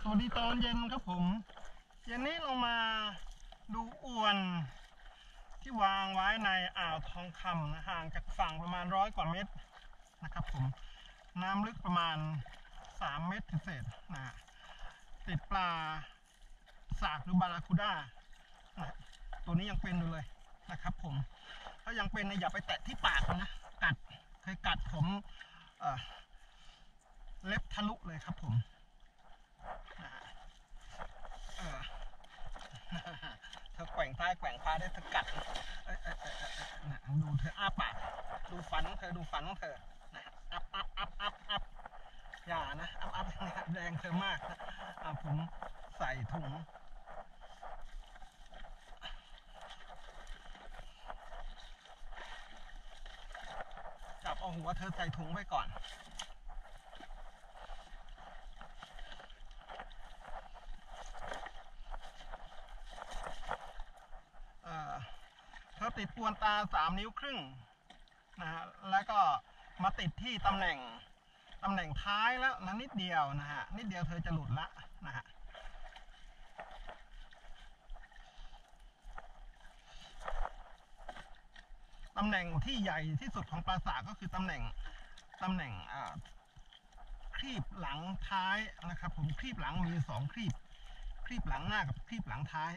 วัสดีตอนเย็นครับผมเย็นนี้เรามาดูอวนที่วางไว้ในอ่าวทองคำนะห่างจากฝั่งประมาณ100 กว่าเมตรนะครับผมน้ำลึกประมาณ3 เมตรเศษนะติดปลาสากหรือบาราคูด้านะตัวนี้ยังเป็นอยู่เลยนะครับผมถ้ายังเป็นอย่าไปแตะที่ปากนะกัดเคยกัดผมเล็บทะลุเลยครับผมเธอแกว่งซ้ายแกว่งขวาได้เธอกัดดูเธออ้าปากดูฟันของเธอดูฟันของเธอนะอัพอย่านะอัพแรงเธอมากนะผมใส่ถุงจับเอาหัวเธอใส่ถุงไว้ก่อนเธอติดอวนตา3 นิ้วครึ่งนะฮะแล้วก็มาติดที่ตำแหน่งท้ายแล้วนะนิดเดียวนะฮะนิดเดียวเธอจะหลุดละนะฮะตำแหน่งที่ใหญ่ที่สุดของปลาสากก็คือตำแหน่งครีบหลังท้ายนะครับผมครีบหลังมี2 ครีบหลังหน้ากับครีบหลังท้าย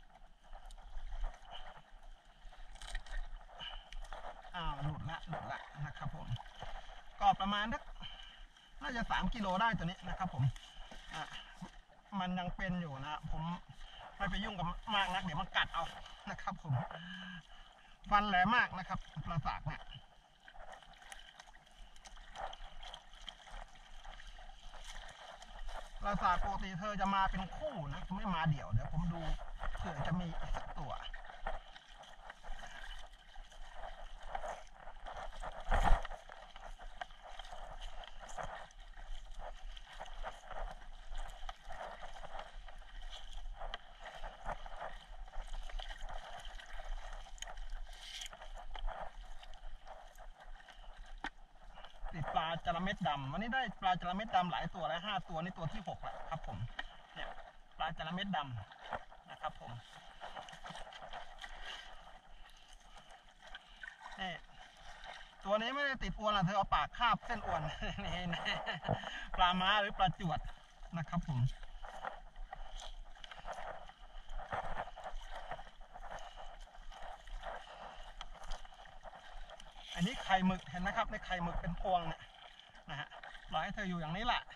หลุดละนะครับผมก็ประมาณน่าจะ3 กิโลได้ตัวนี้นะครับผมมันยังเป็นอยู่นะผมไม่ไปยุ่งกับมากนักเดี๋ยวมันกัดเอานะครับผมฟันแหลมมากนะครับปลาสากเนี่ยปลาสากปกติเธอจะมาเป็นคู่นะไม่มาเดี่ยวเดี๋ยวผมดูเผื่อจะมีสักตัวติดปลาจระเม็ดดำวันนี้ได้ปลาจระเม็ดดำหลายตัวแล้ว5 ตัวนี่ตัวที่6แล้วครับผมเนี่ยปลาจระเม็ดดำนะครับผมนี่ตัวนี้ไม่ได้ติดอวนเธอเอาปากคาบเส้นอวนนี่ปลาม้าหรือปลาจวดนะครับผมอันนี้ไข่หมึกเห็นไหมครับในไข่หมึกเป็นพวงเนี่ยนะฮะปล่อยให้เธออยู่อย่างนี้แหละ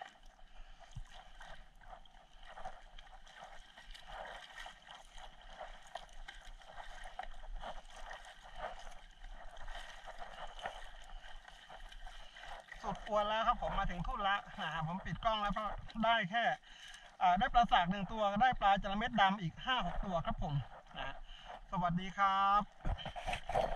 สุดอวนแล้วครับผมมาถึงทุ่นแล้วนะฮะผมปิดกล้องแล้วเพราะได้แค่ได้ปลาสาก1 ตัวได้ปลาจระเม็ดดำอีก5-6 ตัวครับผมนะสวัสดีครับ